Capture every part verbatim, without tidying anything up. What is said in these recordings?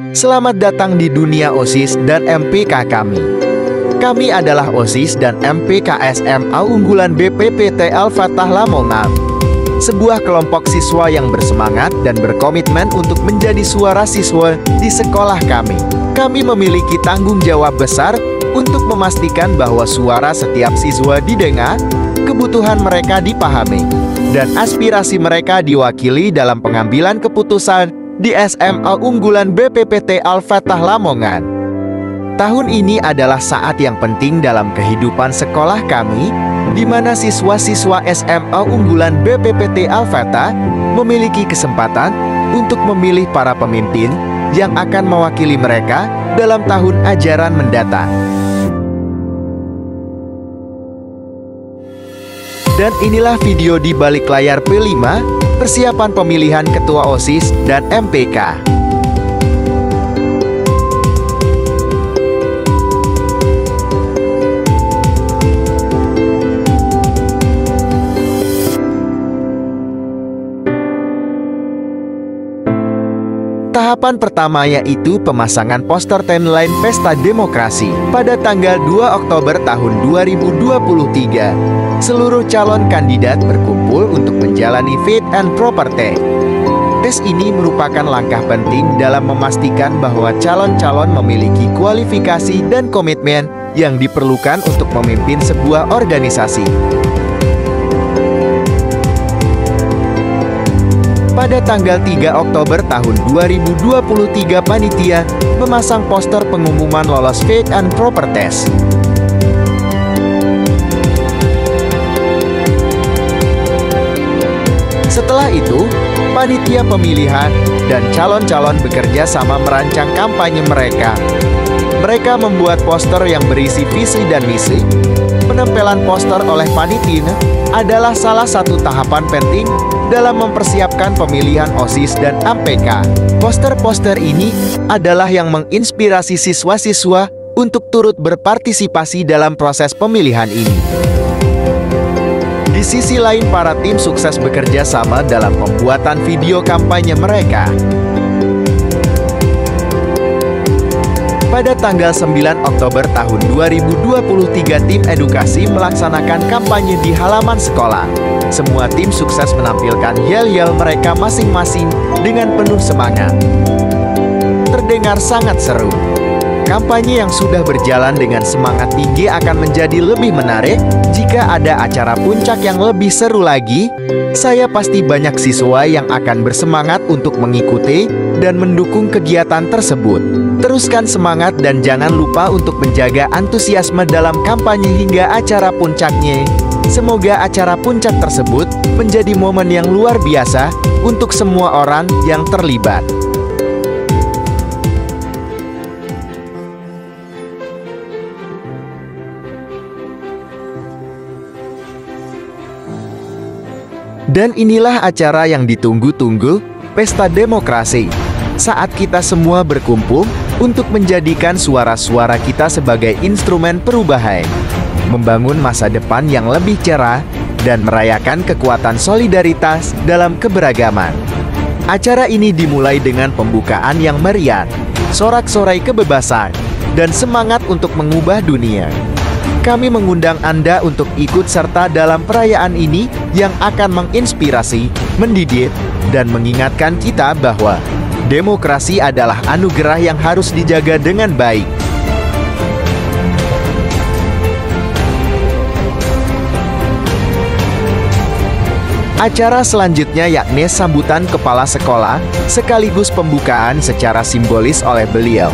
Selamat datang di dunia OSIS dan M P K kami. Kami adalah OSIS dan M P K S M A unggulan B P P T Al-Fatah Lamongan. Sebuah kelompok siswa yang bersemangat dan berkomitmen untuk menjadi suara siswa di sekolah kami. Kami memiliki tanggung jawab besar untuk memastikan bahwa suara setiap siswa didengar, kebutuhan mereka dipahami, dan aspirasi mereka diwakili dalam pengambilan keputusan di S M A unggulan B P P T Al-Fatah Lamongan. Tahun ini adalah saat yang penting dalam kehidupan sekolah kami, di mana siswa-siswa S M A unggulan B P P T Al-Fatah memiliki kesempatan untuk memilih para pemimpin yang akan mewakili mereka dalam tahun ajaran mendatang. Dan inilah video di balik layar P lima, persiapan pemilihan Ketua OSIS dan M P K. Tahapan pertama yaitu pemasangan poster timeline Pesta Demokrasi pada tanggal dua Oktober tahun dua ribu dua puluh tiga. Seluruh calon kandidat berkumpul untuk menjalani fit and proper test. Tes ini merupakan langkah penting dalam memastikan bahwa calon-calon memiliki kualifikasi dan komitmen yang diperlukan untuk memimpin sebuah organisasi. Pada tanggal tiga Oktober tahun dua ribu dua puluh tiga, panitia memasang poster pengumuman lolos fit and proper test. Setelah itu, panitia pemilihan dan calon-calon bekerja sama merancang kampanye mereka. Mereka membuat poster yang berisi visi dan misi. Penempelan poster oleh panitia adalah salah satu tahapan penting dalam mempersiapkan pemilihan OSIS dan M P K. Poster-poster ini adalah yang menginspirasi siswa-siswa untuk turut berpartisipasi dalam proses pemilihan ini. Di sisi lain, para tim sukses bekerja sama dalam pembuatan video kampanye mereka. Pada tanggal sembilan Oktober tahun dua ribu dua puluh tiga, tim edukasi melaksanakan kampanye di halaman sekolah. Semua tim sukses menampilkan yel-yel mereka masing-masing dengan penuh semangat. Terdengar sangat seru. Kampanye yang sudah berjalan dengan semangat tinggi akan menjadi lebih menarik jika ada acara puncak yang lebih seru lagi. Saya pasti banyak siswa yang akan bersemangat untuk mengikuti dan mendukung kegiatan tersebut. Teruskan semangat dan jangan lupa untuk menjaga antusiasme dalam kampanye hingga acara puncaknya. Semoga acara puncak tersebut menjadi momen yang luar biasa untuk semua orang yang terlibat. Dan inilah acara yang ditunggu-tunggu, Pesta Demokrasi. Saat kita semua berkumpul untuk menjadikan suara-suara kita sebagai instrumen perubahan, membangun masa depan yang lebih cerah, dan merayakan kekuatan solidaritas dalam keberagaman. Acara ini dimulai dengan pembukaan yang meriah, sorak-sorai kebebasan, dan semangat untuk mengubah dunia. Kami mengundang Anda untuk ikut serta dalam perayaan ini yang akan menginspirasi, mendidik, dan mengingatkan kita bahwa demokrasi adalah anugerah yang harus dijaga dengan baik. Acara selanjutnya yakni sambutan kepala sekolah sekaligus pembukaan secara simbolis oleh beliau.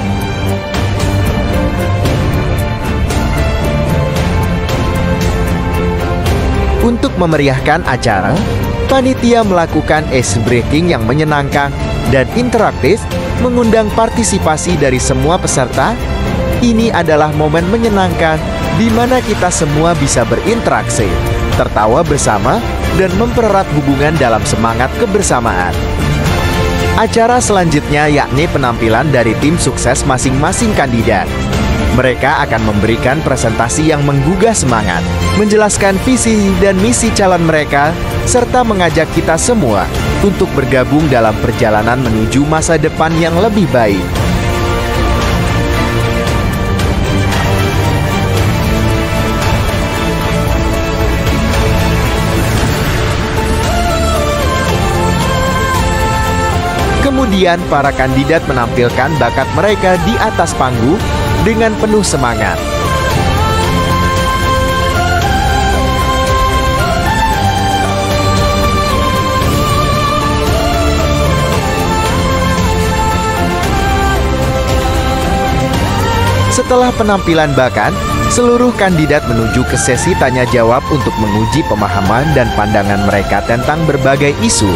Untuk memeriahkan acara, panitia melakukan ice breaking yang menyenangkan dan interaktif, mengundang partisipasi dari semua peserta. Ini adalah momen menyenangkan di mana kita semua bisa berinteraksi, tertawa bersama, dan mempererat hubungan dalam semangat kebersamaan. Acara selanjutnya yakni penampilan dari tim sukses masing-masing kandidat. Mereka akan memberikan presentasi yang menggugah semangat, menjelaskan visi dan misi calon mereka, serta mengajak kita semua untuk bergabung dalam perjalanan menuju masa depan yang lebih baik. Kemudian para kandidat menampilkan bakat mereka di atas panggung dengan penuh semangat. Setelah penampilan bakat, seluruh kandidat menuju ke sesi tanya jawab untuk menguji pemahaman dan pandangan mereka tentang berbagai isu.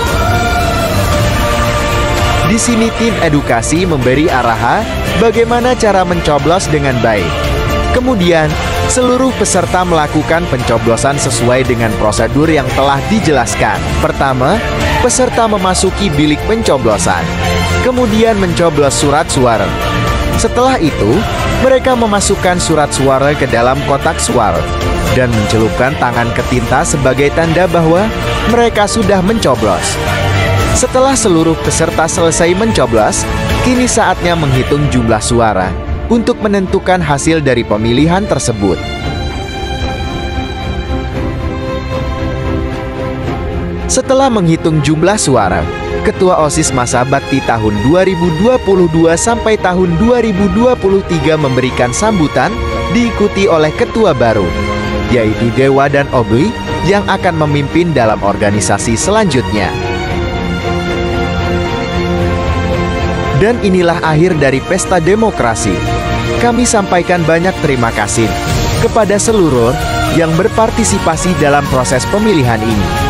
Di sini tim edukasi memberi arahan bagaimana cara mencoblos dengan baik. Kemudian, seluruh peserta melakukan pencoblosan sesuai dengan prosedur yang telah dijelaskan. Pertama, peserta memasuki bilik pencoblosan, kemudian mencoblos surat suara. Setelah itu, mereka memasukkan surat suara ke dalam kotak suara dan mencelupkan tangan ke tinta sebagai tanda bahwa mereka sudah mencoblos. Setelah seluruh peserta selesai mencoblos, kini saatnya menghitung jumlah suara untuk menentukan hasil dari pemilihan tersebut. Setelah menghitung jumlah suara, Ketua OSIS Masa Bakti tahun dua ribu dua puluh dua sampai tahun dua ribu dua puluh tiga memberikan sambutan diikuti oleh ketua baru, yaitu Dewa dan Obli yang akan memimpin dalam organisasi selanjutnya. Dan inilah akhir dari pesta demokrasi. Kami sampaikan banyak terima kasih kepada seluruh yang berpartisipasi dalam proses pemilihan ini.